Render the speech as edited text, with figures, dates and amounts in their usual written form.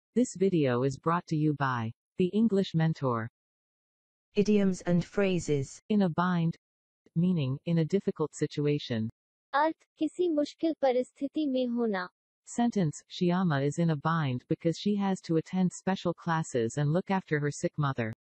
This video is brought to you by The English Mentor. Idioms and phrases. In a bind, meaning, in a difficult situation. अर्थ किसी मुश्किल परिस्थिति में होना. Sentence, Shyama is in a bind because she has to attend special classes and look after her sick mother.